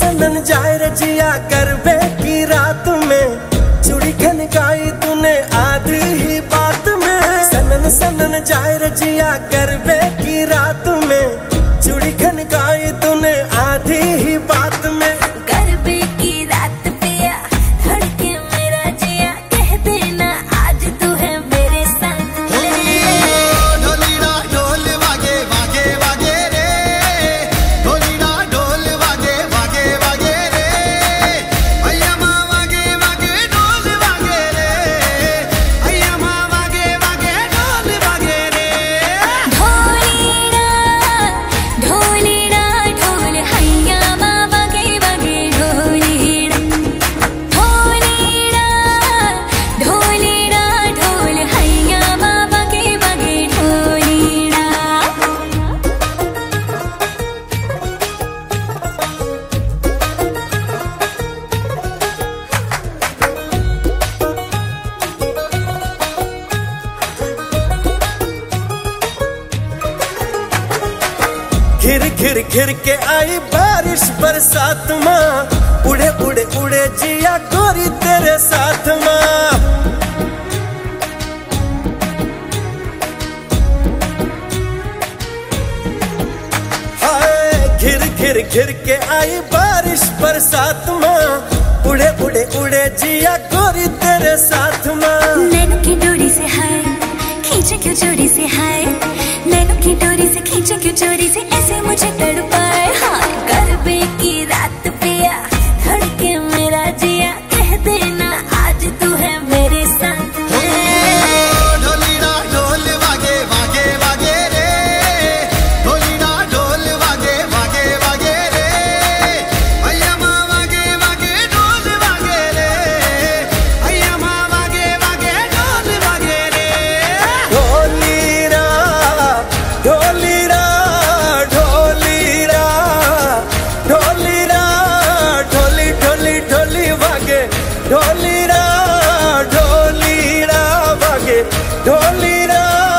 सनन जाए रजिया करबे की रात में, चूड़ी खनकाई तूने आधी ही बात में। सनन सनन जाए रजिया करबे की रात में, चूड़ी खनकाई तूने आधी ही बात में। करबे की रात पिया धड़के मेरा जिया, कह देना आज तू है मेरे साथ। ढोलीना ढोल वागे वागे वागे रे, ढोलीना ढोल वागे वागे वागे रे, भैया माँ वागे वागे ढोल वागे रे, भैया माँ वागे वागे ढोल वागे रे। ढोलीना ढोलीना ढोल हैया माँ वागे वागे ढोलीना, ढोलीना ढोलीना ढोल हैया माँ वागे वागे ढोलीना। घिर घिर घिर के आई बारिश बरसात माँ, उड़े उड़े उड़े जिया गोरी तेरे साथ माँ। हाय घिर घिर घिर के आई बारिश बरसात माँ, उड़े उड़े उड़े जिया गोरी तेरे साथ माँ। नैनों की डोरी से हाय खींचे क्यों चोरी से, हाय नैनों की डोरी से खींचे क्यों चोरी से, ऐसे मुझे तड़पाए। हाँ करबे की रात पिया धड़के मेरा जिया, कह देना आज तू है मेरे साथ। ढोलीना ढोल वागे वागे वागे रे, ढोलीना ढोल वागे वागे वागे रे, भैया माँ वागे वागे ढोल वागे रे, भैया माँ वागे वागे ढोल वागे रे। ढोलीरा ढोलीरा ढोलीरा ढोलीरा ढोली ढोली ढोली वागे ढोलीरा, ढोलीरा वागे ढोलीरा।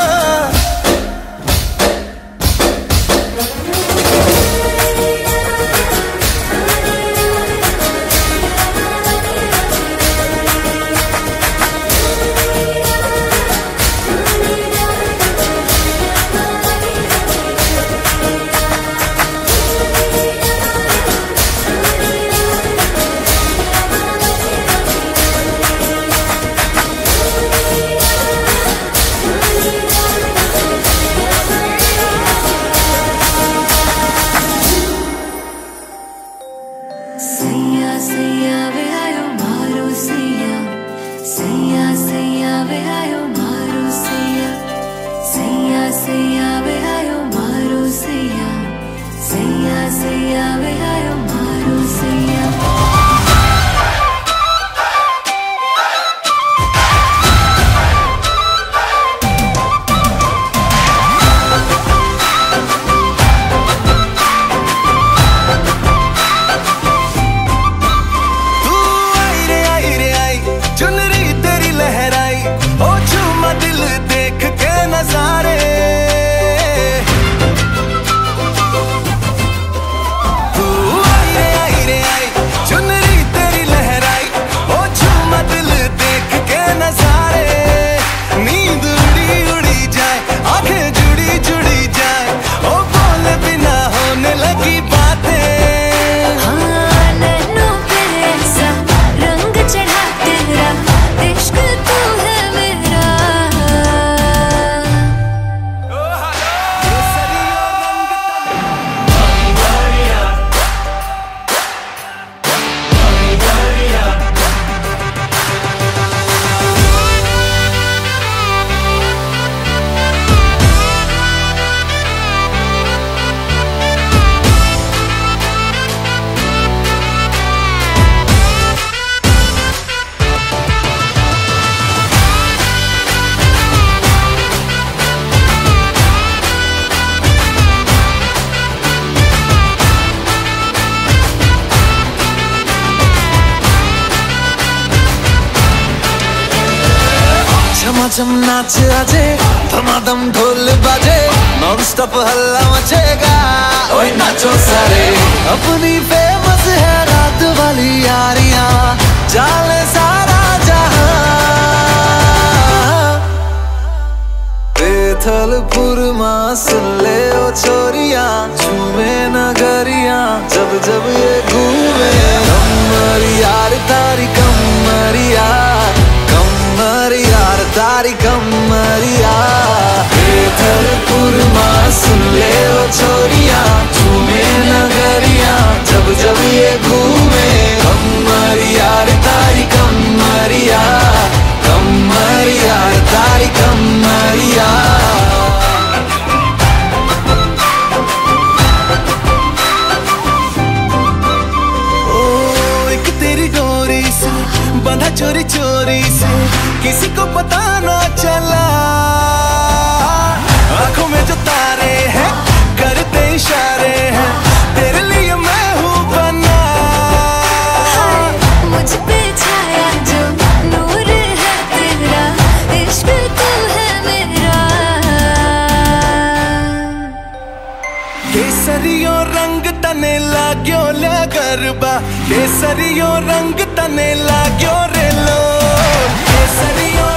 सैया सैया वे आयो मारो सैया, सैया सैया वे आयो मारो सैया, सैया सैया वे आयो मारो सैया, सैया सैया वे आयो मारो सैया। तू आई रे आई, चुनरी तेरी लहराई, ओ झूमा दिल देख के नजारे। तू आई रे आई, चुनरी तेरी लहराई, ओ झूमा दिल देख के नजारे। नींद उड़ी उड़ी जाए, आंखें जुड़ी जुड़ी जाए, ओ बोले बिना होने लगी बातें। हाँ नैनों पे ऐसा रंग चढ़ा तेरा, इश्क तू है मेरा। झमाझम नाच आजे, धमाधम ढोल बाजे, नॉन स्टॉप हल्ला मचेगा। ओए नाचो सारे, अपनी फेमस है रात वाली यारियां जाले सारा जहां। बेथलपुर मां सुन ले ओ छोरियां, झूमे नगरियां जब जब ये घूमे। कमर यार तारी कमरिया, कमर यार तारी कमरिया। बेथलपुर मां सुन ले ओ छोरियां, झूमे नगरियां जब जब ये घूमे। कमर यार तारी कमरिया, कमर यार तारी कमरिया। बंधा चोरी चोरी से किसी को पता ना चला, आंखों में जो तारे हैं करते इशारे हैं, तेरे लिए मैं हूँ बना। मुझ पे छाया जो नूर है तेरा, इश्क तू है मेरा। केसरियो रंग तने लाग्यो ल्या गरबा, केसरियो रंग तने लाग्यो रे लो। केसरियो